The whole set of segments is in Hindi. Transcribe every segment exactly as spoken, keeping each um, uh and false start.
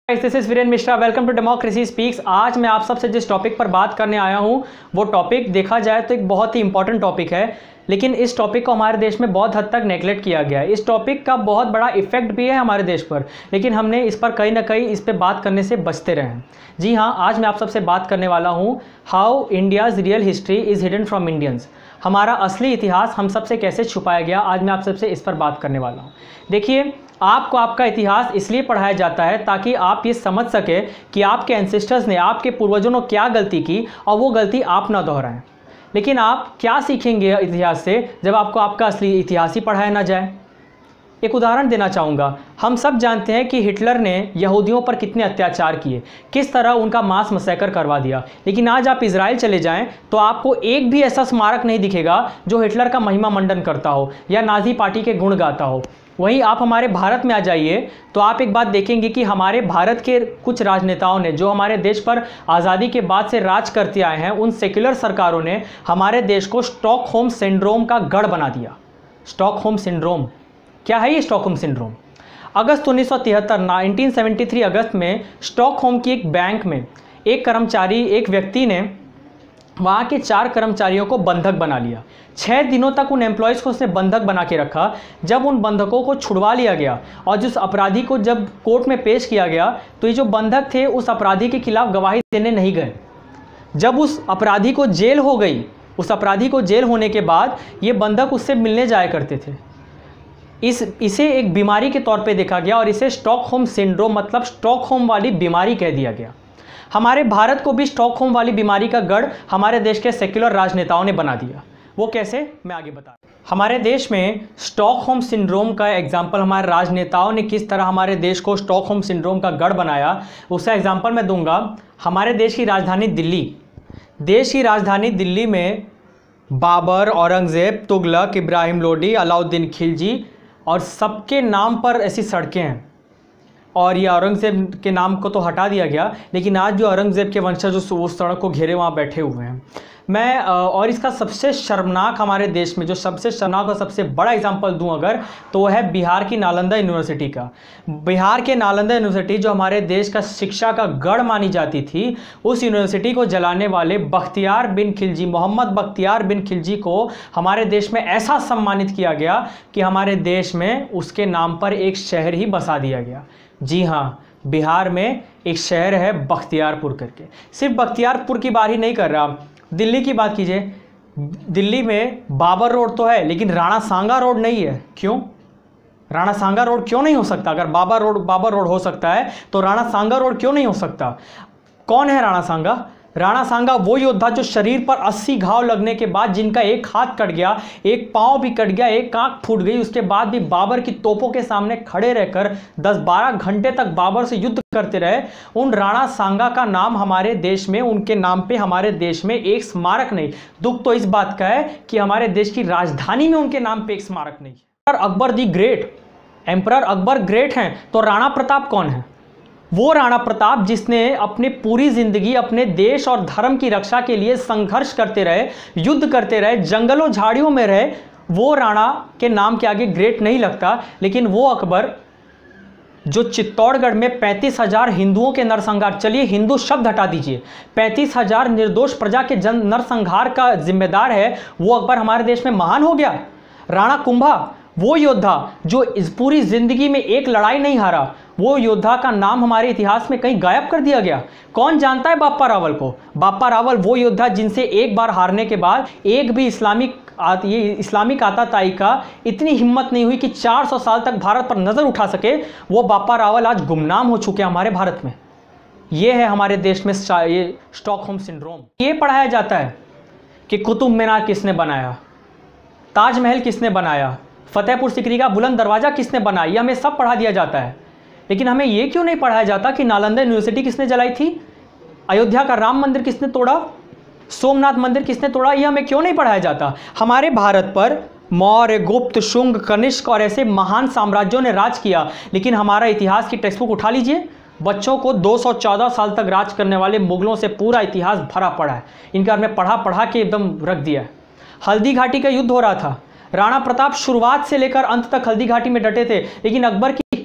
This is Viren Mishra, welcome to democracy speaks. आज मैं आप सबसे जिस टॉपिक पर बात करने आया हूं वो टॉपिक देखा जाए तो एक बहुत ही इंपॉर्टेंट टॉपिक है, लेकिन इस टॉपिक को हमारे देश में बहुत हद तक नेगलेक्ट किया गया है। इस टॉपिक का बहुत बड़ा इफेक्ट भी है हमारे देश पर, लेकिन हमने इस पर कहीं ना कहीं इस पर बात करने से बचते रहे हैं। जी हाँ, आज मैं आप सबसे बात करने वाला हूँ how India's real history is hidden from Indians. हमारा असली इतिहास हम सबसे कैसे छुपाया गया, आज मैं आप सबसे इस पर बात करने वाला हूँ। देखिए, आपको आपका इतिहास इसलिए पढ़ाया जाता है ताकि आप ये समझ सके कि आपके एंसेस्टर्स ने, आपके पूर्वजों ने क्या गलती की और वो गलती आप ना दोहराएं। लेकिन आप क्या सीखेंगे इतिहास से जब आपको आपका असली इतिहास ही पढ़ाया ना जाए। एक उदाहरण देना चाहूँगा। हम सब जानते हैं कि हिटलर ने यहूदियों पर कितने अत्याचार किए, किस तरह उनका मांस मसैकर करवा दिया। लेकिन आज आप इजराइल चले जाएं तो आपको एक भी ऐसा स्मारक नहीं दिखेगा जो हिटलर का महिमा मंडन करता हो या नाजी पार्टी के गुण गाता हो। वहीं आप हमारे भारत में आ जाइए तो आप एक बात देखेंगे कि हमारे भारत के कुछ राजनेताओं ने, जो हमारे देश पर आज़ादी के बाद से राज करते आए हैं, उन सेक्युलर सरकारों ने हमारे देश को स्टॉकहोम सिंड्रोम का गढ़ बना दिया। स्टॉकहोम सिंड्रोम क्या है? ये स्टॉकहोम सिंड्रोम अगस्त उन्नीस सौ तिहत्तर नाइनटीन सेवेंटी थ्री अगस्त में स्टॉकहोम की एक बैंक में एक कर्मचारी, एक व्यक्ति ने वहाँ के चार कर्मचारियों को बंधक बना लिया। छः दिनों तक उन एम्प्लॉयज़ को उसने बंधक बना के रखा। जब उन बंधकों को छुड़वा लिया गया और जिस अपराधी को जब कोर्ट में पेश किया गया तो ये जो बंधक थे उस अपराधी के खिलाफ गवाही देने नहीं गए। जब उस अपराधी को जेल हो गई, उस अपराधी को जेल होने के बाद ये बंधक उससे मिलने जाया करते थे। इस इसे एक बीमारी के तौर पे देखा गया और इसे स्टॉकहोम सिंड्रोम मतलब स्टॉकहोम वाली बीमारी कह दिया गया। हमारे भारत को भी स्टॉकहोम वाली बीमारी का गढ़ हमारे देश के सेक्युलर राजनेताओं ने बना दिया। वो कैसे, मैं आगे बता रहा हूँ। हमारे देश में स्टॉकहोम सिंड्रोम का एग्जाम्पल हमारे राजनेताओं ने किस तरह हमारे देश को स्टॉकहोम सिंड्रोम का गढ़ बनाया, उसका एग्जाम्पल मैं दूंगा। हमारे देश की राजधानी दिल्ली, देश की राजधानी दिल्ली में बाबर, औरंगज़ेब, तुगलक, इब्राहिम लोदी, अलाउद्दीन खिलजी और सबके नाम पर ऐसी सड़कें हैं। और ये औरंगज़ेब के नाम को तो हटा दिया गया, लेकिन आज जो औरंगज़ेब के वंशज उस सड़क को घेरे वहाँ बैठे हुए हैं। मैं और इसका सबसे शर्मनाक, हमारे देश में जो सबसे शर्मनाक और सबसे बड़ा एग्जांपल दूं अगर, तो वो है बिहार की नालंदा यूनिवर्सिटी का। बिहार के नालंदा यूनिवर्सिटी जो हमारे देश का शिक्षा का गढ़ मानी जाती थी, उस यूनिवर्सिटी को जलाने वाले बख्तियार बिन खिलजी, मोहम्मद बख्तियार बिन खिलजी को हमारे देश में ऐसा सम्मानित किया गया कि हमारे देश में उसके नाम पर एक शहर ही बसा दिया गया। जी हाँ, बिहार में एक शहर है बख्तियारपुर करके। सिर्फ बख्तियारपुर की बात ही नहीं कर रहा, दिल्ली की बात कीजिए। दिल्ली में बाबर रोड तो है, लेकिन राणा सांगा रोड नहीं है। क्यों? राणा सांगा रोड क्यों नहीं हो सकता? अगर बाबर रोड बाबर रोड हो सकता है तो राणा सांगा रोड क्यों नहीं हो सकता? कौन है राणा सांगा? राणा सांगा वो योद्धा जो शरीर पर अस्सी घाव लगने के बाद, जिनका एक हाथ कट गया, एक पांव भी कट गया, एक आंख फूट गई, उसके बाद भी बाबर की तोपों के सामने खड़े रहकर दस बारह घंटे तक बाबर से युद्ध करते रहे। उन राणा सांगा का नाम हमारे देश में, उनके नाम पे हमारे देश में एक स्मारक नहीं। दुख तो इस बात का है कि हमारे देश की राजधानी में उनके नाम पे एक स्मारक नहीं है। Akbar the great, emperor Akbar great हैं, तो राणा प्रताप कौन है? वो राणा प्रताप जिसने अपनी पूरी जिंदगी अपने देश और धर्म की रक्षा के लिए संघर्ष करते रहे, युद्ध करते रहे, जंगलों झाड़ियों में रहे। वो राणा के नाम के आगे ग्रेट नहीं लगता। लेकिन वो अकबर जो चित्तौड़गढ़ में पैंतीस हजार हिंदुओं के नरसंहार, चलिए हिंदू शब्द हटा दीजिए, पैंतीस हजार निर्दोष प्रजा के जन नरसंहार का जिम्मेदार है, वो अकबर हमारे देश में महान हो गया। राणा कुंभा वो योद्धा जो इस पूरी जिंदगी में एक लड़ाई नहीं हारा, वो योद्धा का नाम हमारे इतिहास में कहीं गायब कर दिया गया। कौन जानता है बाप्पा रावल को? बाप्पा रावल वो योद्धा जिनसे एक बार हारने के बाद एक भी इस्लामिक ये इस्लामिक आताताई का इतनी हिम्मत नहीं हुई कि चार सौ साल तक भारत पर नजर उठा सके। वो बाप्पा रावल आज गुमनाम हो चुके हैं हमारे भारत में। ये है हमारे देश में ये स्टॉकहोम सिंड्रोम। ये पढ़ाया जाता है कि कुतुब मीनार किसने बनाया, ताजमहल किसने बनाया, फतेहपुर सिकरी का बुलंद दरवाजा किसने बनाया, ये हमें सब पढ़ा दिया जाता है। लेकिन हमें ये क्यों नहीं पढ़ाया जाता कि नालंदा यूनिवर्सिटी किसने जलाई थी, अयोध्या का राम मंदिर किसने तोड़ा, सोमनाथ मंदिर किसने तोड़ा, ये हमें क्यों नहीं पढ़ाया जाता? हमारे भारत पर मौर्य, गुप्त, शुंग, कनिष्क और ऐसे महान साम्राज्यों ने राज किया, लेकिन हमारा इतिहास की टेक्स्ट बुक उठा लीजिए, बच्चों को दो सौ चौदह साल तक राज करने वाले मुगलों से पूरा इतिहास भरा पड़ा है। इनका हमें पढ़ा पढ़ा के एकदम रख दिया है। हल्दी घाटी का युद्ध हो रहा था, राणा प्रताप शुरुआत से लेकर अंत तक हल्दी घाटी में डटे थे, लेकिन अकबर की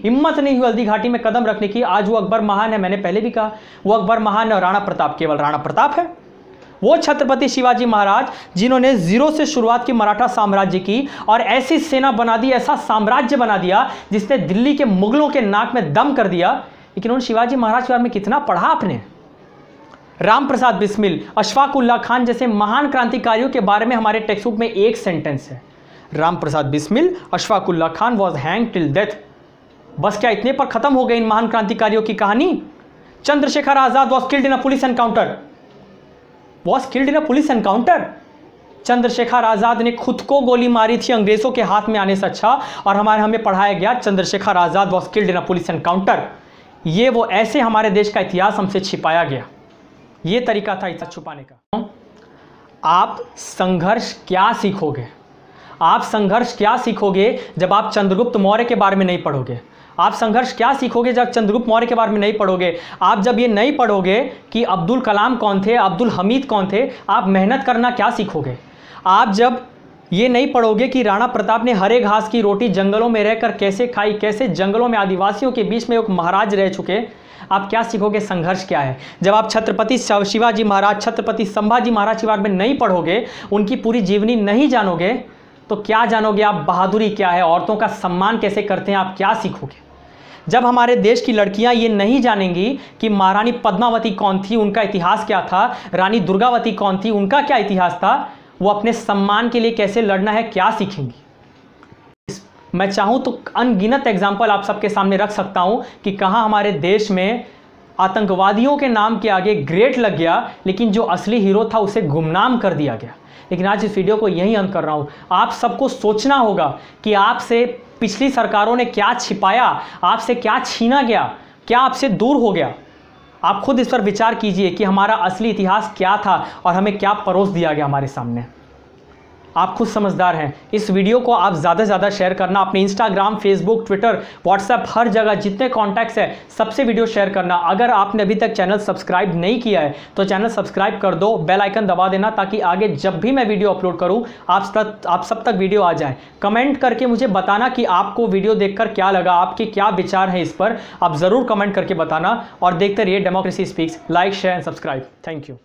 हिम्मत नहीं हुई हल्दी घाटी में कदम रखने की। आज वो अकबर महान है, मैंने पहले भी कहा, वो अकबर महान है और राणा प्रताप केवल राणा प्रताप है। वो छत्रपति शिवाजी महाराज जिन्होंने जीरो से शुरुआत की मराठा साम्राज्य की और ऐसी सेना बना दी, ऐसा साम्राज्य बना दिया जिसने दिल्ली के मुगलों के नाक में दम कर दिया। लेकिन उन शिवाजी महाराज के बारे में कितना पढ़ा आपने? राम प्रसाद बिस्मिल, अशफाक उल्लाह खान जैसे महान क्रांतिकारियों के बारे में हमारे टेक्स्ट बुक में एक सेंटेंस है, Ram Prasad Bismil, Ashfaq Ullah Khan was hang till death. बस क्या इतने पर खत्म हो गई इन महान क्रांतिकारियों की कहानी? Chandrashekhar Azad was killed in a police encounter, was killed in a police encounter. Chandrashekhar Azad ने खुद को गोली मारी थी अंग्रेजों के हाथ में आने से अच्छा, और हमारे हमें पढ़ाया गया Chandrashekhar Azad was killed in a police encounter. ये वो ऐसे हमारे देश का इतिहास हमसे छिपाया गया, ये तरीका था इतिहास छुपाने का। आप संघर्ष क्या सीखोगे? आप संघर्ष क्या सीखोगे जब आप चंद्रगुप्त मौर्य के बारे में नहीं पढ़ोगे? आप संघर्ष क्या सीखोगे जब चंद्रगुप्त मौर्य के बारे में नहीं पढ़ोगे? आप जब ये नहीं पढ़ोगे कि अब्दुल कलाम कौन थे, अब्दुल हमीद कौन थे, आप मेहनत करना क्या सीखोगे? आप जब ये नहीं पढ़ोगे कि राणा प्रताप ने हरे घास की रोटी जंगलों में रहकर कैसे खाई, कैसे जंगलों में आदिवासियों के बीच में एक महाराज रह चुके, आप क्या सीखोगे? संघर्ष क्या है? जब आप छत्रपति शिवाजी महाराज, छत्रपति संभाजी महाराज के बारे में नहीं पढ़ोगे, उनकी पूरी जीवनी नहीं जानोगे, तो क्या जानोगे आप? बहादुरी क्या है, औरतों का सम्मान कैसे करते हैं, आप क्या सीखोगे? जब हमारे देश की लड़कियां ये नहीं जानेंगी कि महारानी पद्मावती कौन थी, उनका इतिहास क्या था, रानी दुर्गावती कौन थी, उनका क्या इतिहास था, वो अपने सम्मान के लिए कैसे लड़ना है, क्या सीखेंगी? मैं चाहूं तो अनगिनत एग्जाम्पल आप सबके सामने रख सकता हूं कि कहां हमारे देश में आतंकवादियों के नाम के आगे ग्रेट लग गया, लेकिन जो असली हीरो था उसे गुमनाम कर दिया गया। लेकिन आज इस वीडियो को यही अंत कर रहा हूं। आप सबको सोचना होगा कि आपसे पिछली सरकारों ने क्या छिपाया, आपसे क्या छीना गया, क्या आपसे दूर हो गया। आप खुद इस पर विचार कीजिए कि हमारा असली इतिहास क्या था और हमें क्या परोस दिया गया हमारे सामने। आप खुद समझदार हैं। इस वीडियो को आप ज़्यादा से ज़्यादा शेयर करना, अपने इंस्टाग्राम, फेसबुक, ट्विटर, व्हाट्सएप, हर जगह जितने कॉन्टैक्ट्स हैं सबसे वीडियो शेयर करना। अगर आपने अभी तक चैनल सब्सक्राइब नहीं किया है तो चैनल सब्सक्राइब कर दो, बेल आइकन दबा देना, ताकि आगे जब भी मैं वीडियो अपलोड करूं आप तक आप सब तक वीडियो आ जाए। कमेंट करके मुझे बताना कि आपको वीडियो देखकर क्या लगा, आपके क्या विचार हैं इस पर, आप ज़रूर कमेंट करके बताना। और देखते रहिए democracy speaks. Like, share and subscribe. Thank you.